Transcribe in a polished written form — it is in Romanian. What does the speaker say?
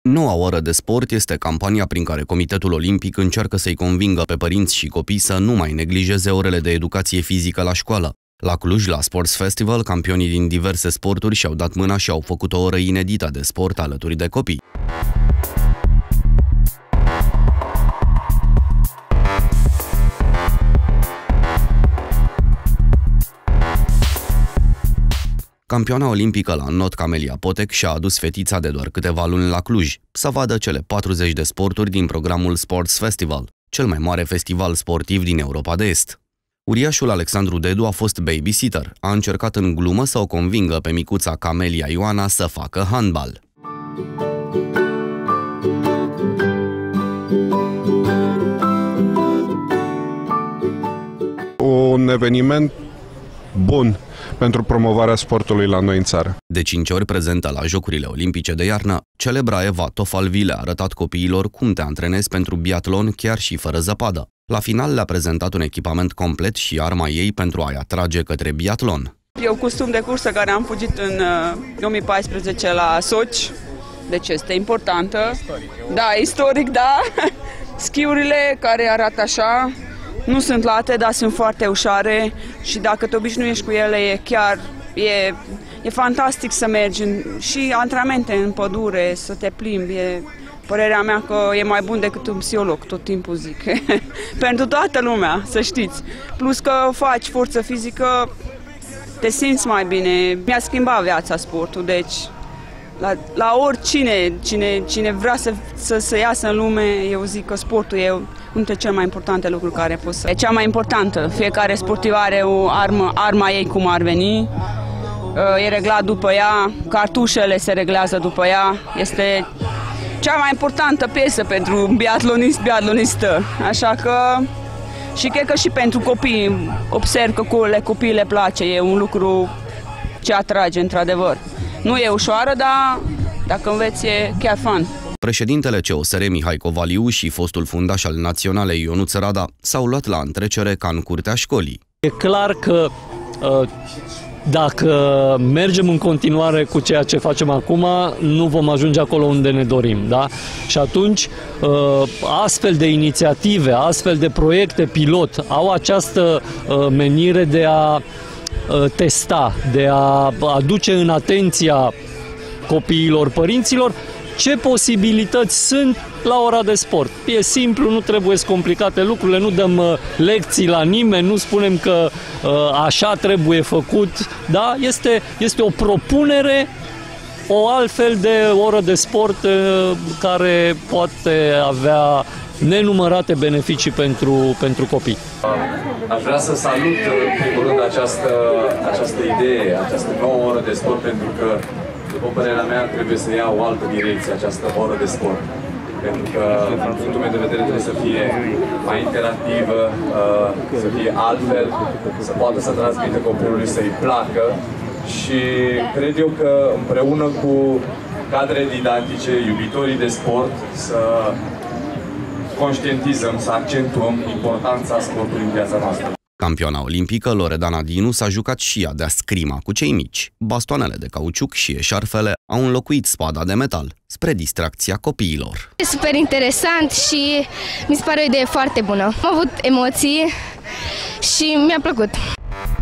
Noua oră de sport este campania prin care Comitetul Olimpic încearcă să-i convingă pe părinți și copii să nu mai neglijeze orele de educație fizică la școală. La Cluj, la Sports Festival, campionii din diverse sporturi și-au dat mâna și au făcut o oră inedită de sport alături de copii. Campioana olimpică la not Camelia Potec și-a adus fetița de doar câteva luni la Cluj să vadă cele 40 de sporturi din programul Sports Festival, cel mai mare festival sportiv din Europa de Est. Uriașul Alexandru Dedu a fost babysitter, a încercat în glumă să o convingă pe micuța Camelia Ioana să facă handbal. Un eveniment bun pentru promovarea sportului la noi în țară. De 5 ori prezentă la Jocurile Olimpice de iarnă, celebra Eva Tofalvi le-a arătat copiilor cum te antrenezi pentru biatlon chiar și fără zăpadă. La final le-a prezentat un echipament complet și arma ei pentru a-i atrage către biatlon. E un costum de cursă care am fugit în 2014 la Sochi, deci este importantă. Da, istoric, da. Schiurile care arată așa, nu sunt late, dar sunt foarte ușoare și dacă te obișnuiești cu ele, e fantastic să mergi și antrenamente în pădure, să te plimbi. Părerea mea că e mai bun decât un psiholog, tot timpul zic. Pentru toată lumea, să știți. Plus că faci forță fizică, te simți mai bine. Mi-a schimbat viața sportul, deci la oricine cine vrea să iasă în lume, eu zic că sportul e unul dintre cele mai importante lucruri care poți să... E cea mai importantă. Fiecare sportiv are o arma ei cum ar veni. E reglat după ea, cartușele se reglează după ea. Este cea mai importantă piesă pentru un biatlonistă. Așa că... Și cred că și pentru copii, observ că copiii le place, e un lucru ce atrage într-adevăr. Nu e ușoară, dar dacă înveți e chiar fun. Președintele COSR Mihai Covaliu și fostul fundaș al Naționalei Ionuț Rada s-au luat la întrecere ca în curtea școlii. E clar că dacă mergem în continuare cu ceea ce facem acum, nu vom ajunge acolo unde ne dorim. Da? Și atunci, astfel de inițiative, astfel de proiecte pilot au această menire de a testa, de a aduce în atenția copiilor, părinților, ce posibilități sunt la ora de sport. E simplu, nu trebuie să complicate lucrurile, nu dăm lecții la nimeni, nu spunem că așa trebuie făcut. Da? Este o propunere, o altfel de oră de sport care poate avea nenumărate beneficii pentru copii. Aș vrea să salut în primul rând această idee, această nouă oră de sport, pentru că, după părerea mea, trebuie să ia o altă direcție această oră de sport. Pentru că, din punctul meu de vedere, trebuie să fie mai interactivă, să fie altfel, să poată să transmită copilului, să-i placă. Și cred eu că împreună cu cadre didactice, iubitorii de sport, să conștientizăm, să accentuăm importanța sportului în viața noastră. Campioana olimpică Loredana Dinu s-a jucat și ea de-a scrima cu cei mici. Bastoanele de cauciuc și eșarfele au înlocuit spada de metal, spre distracția copiilor. E super interesant și mi se pare o idee foarte bună. Am avut emoții și mi-a plăcut.